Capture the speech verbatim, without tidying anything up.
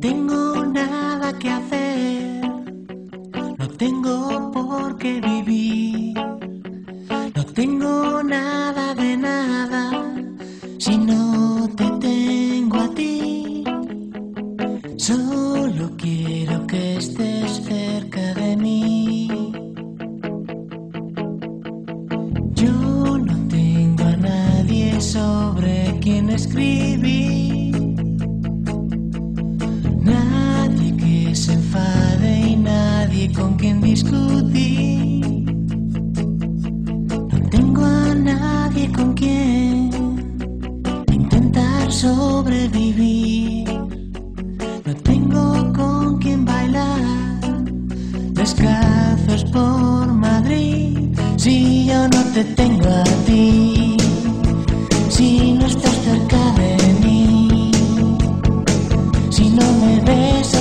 tengo nada que hacer, no tengo por qué vivir, no tengo nada de nada si no te tengo a ti. Solo quiero que estés cerca de mí. Yo no tengo a nadie sobre quien escribir, nadie que se enfade y nadie con quien discutir. No tengo a nadie con quien intentar sobrevivir. No tengo con quien bailar descalzos por Madrid. Si yo no te tengo a ti, si no estás cerca de mí, si no me ves